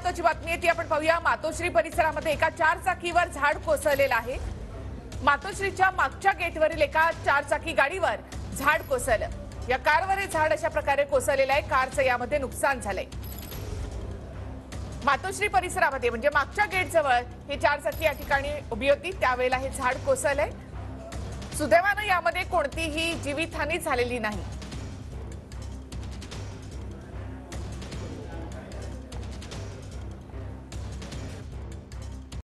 महत्त्वाची बातमी आहे ती आपण पाहूया। मातोश्री परिसरामध्ये एका 4 चाकीवर झाड कोसळलेलं आहे। मातोश्रीच्या मागच्या गेटवरील एका 4 चाकी गाडीवर झाड कोसळलं। या कारवर हे झाड अशा प्रकारे कोसळलेलं आहे। कारचं यामध्ये नुकसान झालंय। मातोश्री परिसरामध्ये म्हणजे मागच्या गेट जवळ ही 4 चाकी या ठिकाणी उभी होती, त्यावेळेला हे झाड कोसळलंय। सुदैवाने यामध्ये कोणतीही जीवितहानी झालेली नाही।